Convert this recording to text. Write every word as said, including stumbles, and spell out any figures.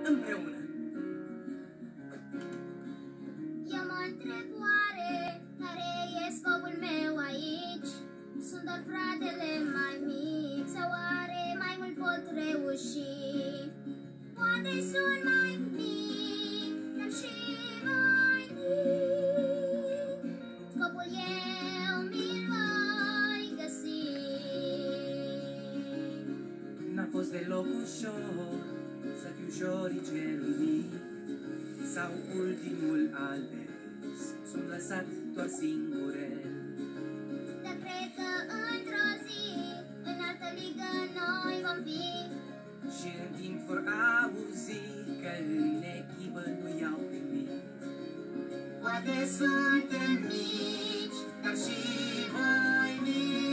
împreună. Eu mă întreb oare care e scopul meu aici? Sunt doar fratele mai mic sau oare mai mult pot reuși? Poate sunt mai mic, dar și voinic. Scopul eu mi-l voi găsi. N-a fost deloc ușor să fiu joricelul mic sau ultimul ales, sunt lăsat doar singurel. Dar cred că într-o zi, în altă ligă noi vom fi. Și în timp vor auzi că în echipă nu i-au primit. Poate suntem mici, dar și voinici.